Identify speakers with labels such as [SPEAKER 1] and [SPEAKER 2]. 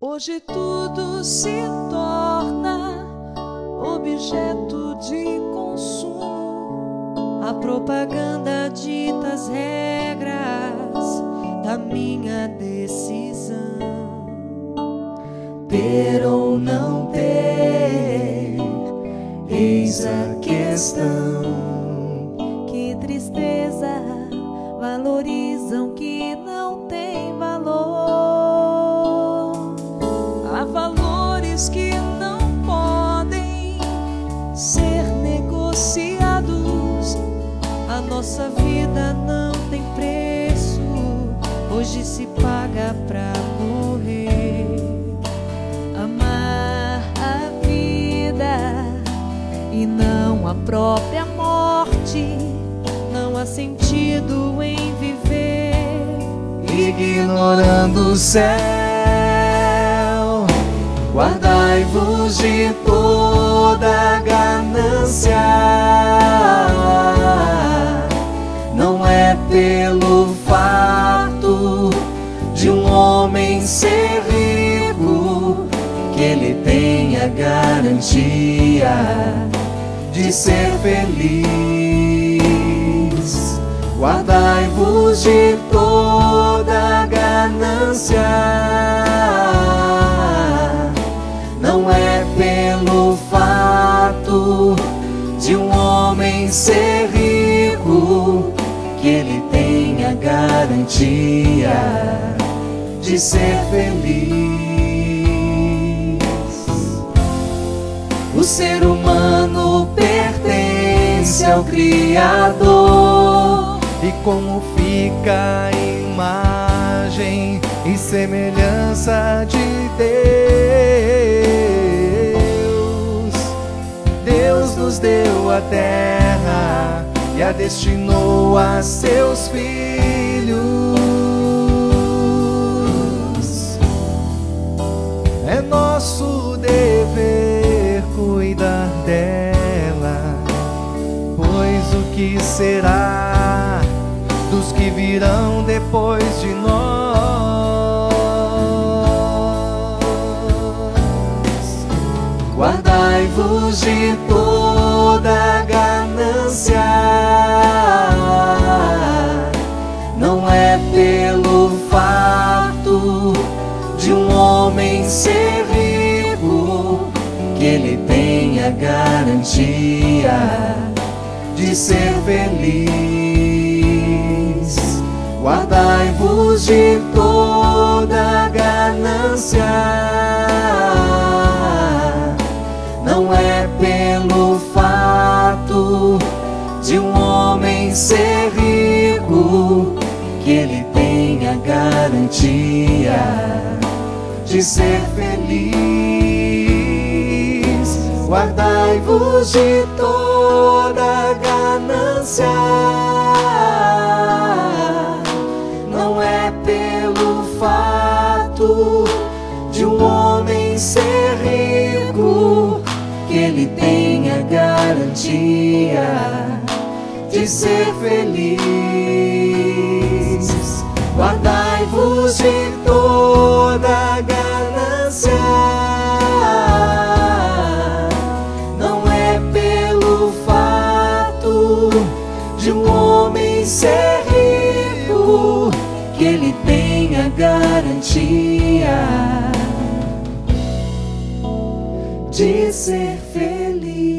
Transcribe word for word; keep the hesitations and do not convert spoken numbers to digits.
[SPEAKER 1] Hoje tudo se torna objeto de consumo. A propaganda dita as regras da minha decisão. Ter ou não ter, eis a questão. Que tristeza, valorizam que não tem valor. Há valores que não podem ser negociados. A nossa vida não tem preço, hoje se paga pra morrer. Amar a vida e não a própria morte. Não há sentido em viver ignorando o céu. Guardai-vos de toda ganância. Não é pelo fato de um homem ser rico que ele tem a garantia de ser feliz. Guardai-vos de toda ganância. Não é pelo fato de um homem ser rico que ele tem a garantia de ser feliz. O ser humano pertence ao Criador.
[SPEAKER 2] E como fica a imagem e semelhança de Deus. Deus nos deu a terra e a destinou a seus filhos. É nosso dever cuidar dela, pois o que será dos que virão depois de nós?
[SPEAKER 1] Guardai-vos de toda ganância. Não é pelo fato de um homem ser rico que ele tem a garantia de ser feliz. Guardai-vos de toda ganância. Não é pelo fato de um homem ser rico que ele tem a garantia de ser feliz. Guardai-vos de toda ganância. Não é pelo fato de um homem ser rico que ele tem a garantia de ser feliz. Guardai-vos de toda ganância. Não é pelo fato de um homem ser rico que ele tem a garantia de ser feliz.